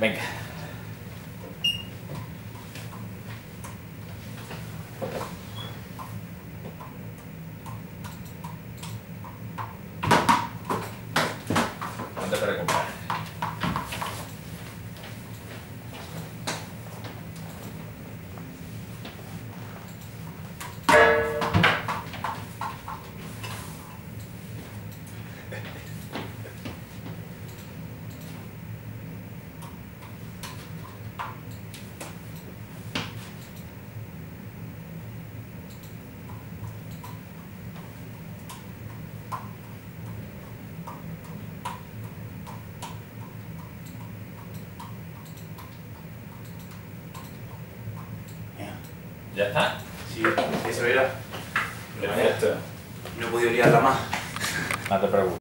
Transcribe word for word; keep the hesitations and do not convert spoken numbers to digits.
Venga. No te preocupes. ¿Ya está? Sí, eso era. Perfecto. No he podido liarla más. No te preocupes.